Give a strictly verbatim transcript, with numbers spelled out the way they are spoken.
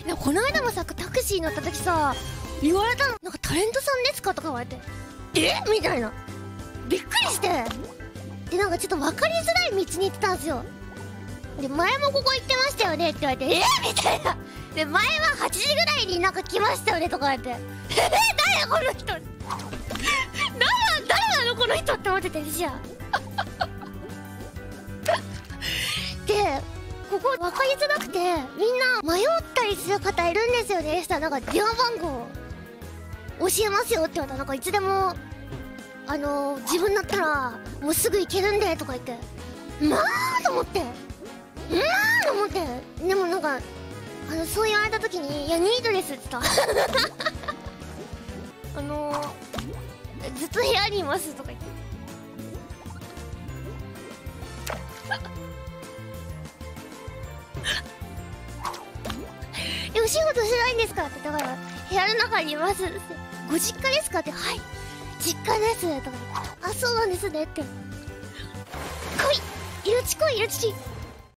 でこの間もさタクシーに乗った時さ言われたの、なんかタレントさんですかとか言われて、えみたいな、びっくりして、でなんかちょっと分かりづらい道に行ってたんですよ。で前もここ行ってましたよねって言われて、えみたいな。で前ははちじぐらいになんか来ましたよねとか言われて、え誰この人誰誰なのこの人って思ってて私はでここ分かりづらくてみんな迷ったりする方いるんですよね。したらなんか電話番号教えますよって言われたら、なんかいつでもあのー、自分だったらもうすぐ行けるんでとか言って、まあと思ってまあと思って、でもなんかあのそう言われた時に「いやニートです」って言ったあのー、ずっと部屋にいますとか言ってえ、お仕事してないんですかって言ったから「部屋の中にいます」って「ご実家ですか?」って「はい実家です」とか言って「あそうなんですね」って「来いいるち来いいるち」